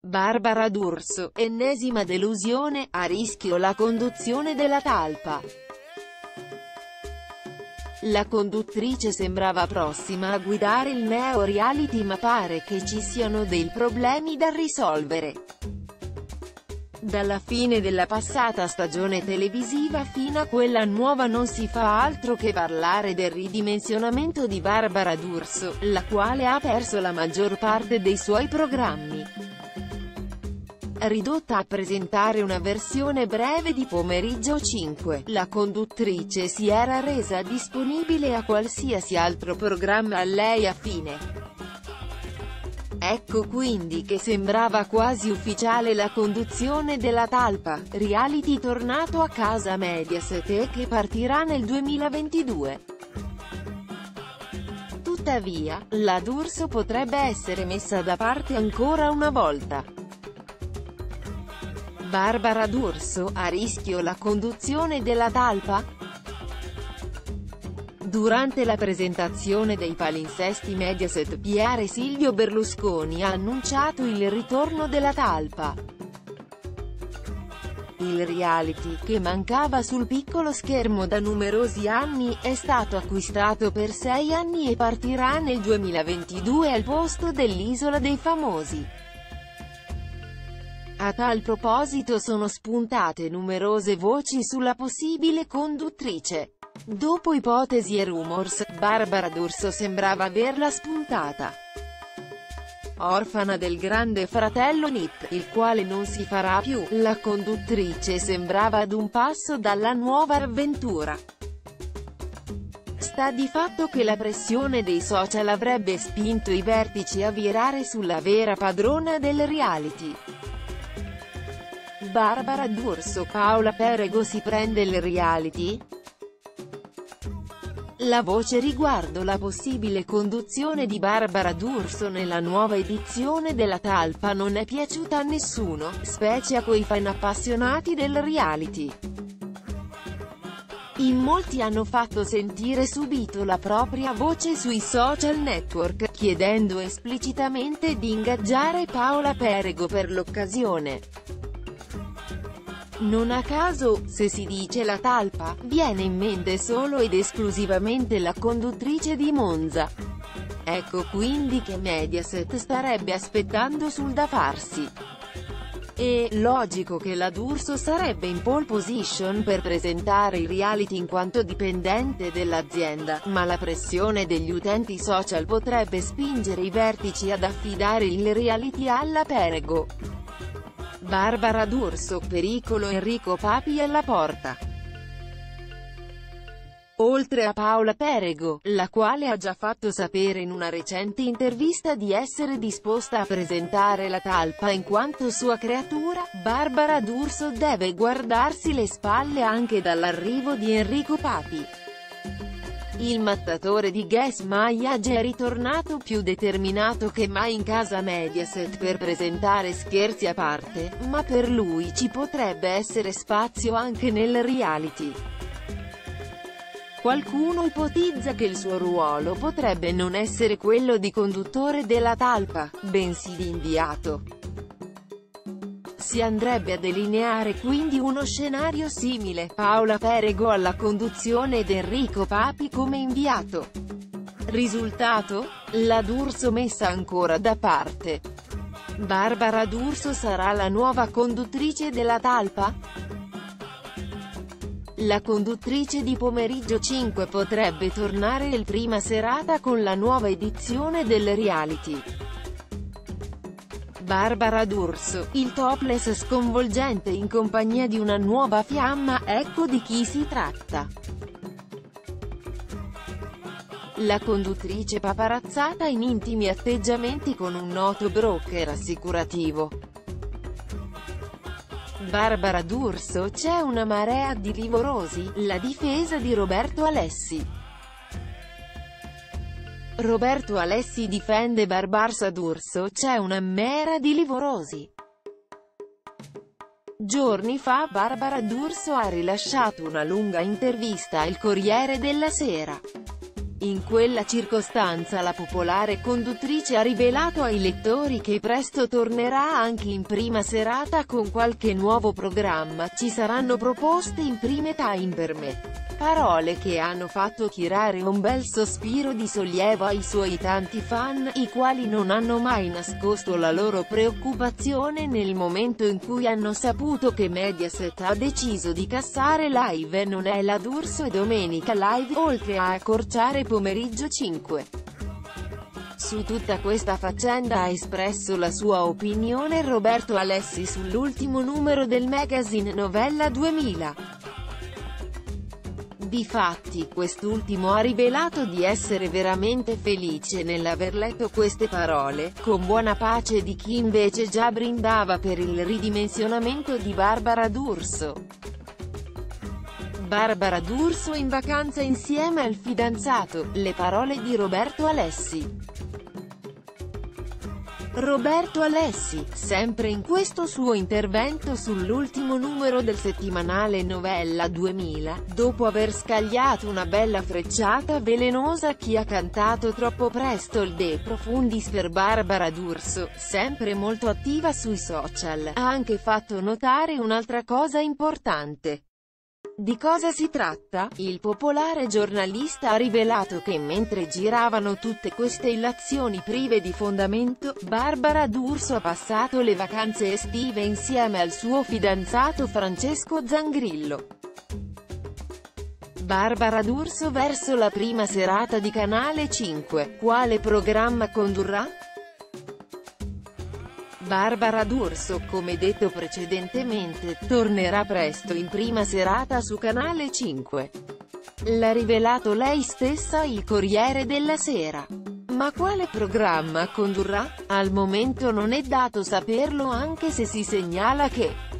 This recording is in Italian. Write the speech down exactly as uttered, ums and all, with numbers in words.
Barbara D'Urso, ennesima delusione, a rischio la conduzione della talpa. La conduttrice sembrava prossima a guidare il neo-reality, ma pare che ci siano dei problemi da risolvere. Dalla fine della passata stagione televisiva fino a quella nuova non si fa altro che parlare del ridimensionamento di Barbara D'Urso, la quale ha perso la maggior parte dei suoi programmi. Ridotta a presentare una versione breve di Pomeriggio cinque, la conduttrice si era resa disponibile a qualsiasi altro programma a lei affine. Ecco quindi che sembrava quasi ufficiale la conduzione della talpa, reality tornato a casa Mediaset e che partirà nel duemilaventidue. Tuttavia, la D'Urso potrebbe essere messa da parte ancora una volta. Barbara D'Urso, a rischio la conduzione della talpa? Durante la presentazione dei palinsesti Mediaset, Pierre Silvio Berlusconi ha annunciato il ritorno della talpa. Il reality, che mancava sul piccolo schermo da numerosi anni, è stato acquistato per sei anni e partirà nel duemilaventidue al posto dell'Isola dei Famosi. A tal proposito sono spuntate numerose voci sulla possibile conduttrice. Dopo ipotesi e rumors, Barbara D'Urso sembrava averla spuntata. Orfana del grande fratello Nick, il quale non si farà più, la conduttrice sembrava ad un passo dalla nuova avventura. Sta di fatto che la pressione dei social avrebbe spinto i vertici a virare sulla vera padrona del reality. Barbara D'Urso, Paola Perego si prende il reality? La voce riguardo la possibile conduzione di Barbara D'Urso nella nuova edizione della talpa non è piaciuta a nessuno, specie a quei fan appassionati del reality. In molti hanno fatto sentire subito la propria voce sui social network, chiedendo esplicitamente di ingaggiare Paola Perego per l'occasione. Non a caso, se si dice la talpa, viene in mente solo ed esclusivamente la conduttrice di Monza. Ecco quindi che Mediaset starebbe aspettando sul da farsi. È logico che la D'Urso sarebbe in pole position per presentare i reality in quanto dipendente dell'azienda, ma la pressione degli utenti social potrebbe spingere i vertici ad affidare il reality alla Perego. Barbara D'Urso, pericolo Enrico Papi alla porta. Oltre a Paola Perego, la quale ha già fatto sapere in una recente intervista di essere disposta a presentare la talpa in quanto sua creatura, Barbara D'Urso deve guardarsi le spalle anche dall'arrivo di Enrico Papi. Il mattatore di Guess My Age è ritornato più determinato che mai in casa Mediaset per presentare Scherzi a parte, ma per lui ci potrebbe essere spazio anche nel reality. Qualcuno ipotizza che il suo ruolo potrebbe non essere quello di conduttore della talpa, bensì di inviato. Si andrebbe a delineare quindi uno scenario simile, Paola Perego alla conduzione ed Enrico Papi come inviato. Risultato? La D'Urso messa ancora da parte. Barbara D'Urso sarà la nuova conduttrice della talpa? La conduttrice di Pomeriggio cinque potrebbe tornare il prima serata con la nuova edizione del reality. Barbara D'Urso, il topless sconvolgente in compagnia di una nuova fiamma, ecco di chi si tratta. La conduttrice paparazzata in intimi atteggiamenti con un noto broker assicurativo. Barbara D'Urso, c'è una marea di livorosi, la difesa di Roberto Alessi. Roberto Alessi difende Barbara D'Urso, c'è una marea di livorosi. Giorni fa Barbara D'Urso ha rilasciato una lunga intervista al Corriere della Sera. In quella circostanza la popolare conduttrice ha rivelato ai lettori che presto tornerà anche in prima serata con qualche nuovo programma. Ci saranno proposte in prime time per me. Parole che hanno fatto tirare un bel sospiro di sollievo ai suoi tanti fan, i quali non hanno mai nascosto la loro preoccupazione nel momento in cui hanno saputo che Mediaset ha deciso di cassare Live non è la D'Urso e Domenica Live, oltre a accorciare Pomeriggio cinque. Su tutta questa faccenda ha espresso la sua opinione Roberto Alessi sull'ultimo numero del magazine Novella duemila. Difatti, quest'ultimo ha rivelato di essere veramente felice nell'aver letto queste parole, con buona pace di chi invece già brindava per il ridimensionamento di Barbara D'Urso. Barbara D'Urso in vacanza insieme al fidanzato, le parole di Roberto Alessi. Roberto Alessi, sempre in questo suo intervento sull'ultimo numero del settimanale Novella duemila, dopo aver scagliato una bella frecciata velenosa a chi ha cantato troppo presto il De Profundis per Barbara D'Urso, sempre molto attiva sui social, ha anche fatto notare un'altra cosa importante. Di cosa si tratta? Il popolare giornalista ha rivelato che mentre giravano tutte queste illazioni prive di fondamento, Barbara D'Urso ha passato le vacanze estive insieme al suo fidanzato Francesco Zangrillo. Barbara D'Urso verso la prima serata di Canale cinque. Quale programma condurrà? Barbara D'Urso, come detto precedentemente, tornerà presto in prima serata su Canale cinque. L'ha rivelato lei stessa il Corriere della Sera. Ma quale programma condurrà? Al momento non è dato saperlo, anche se si segnala che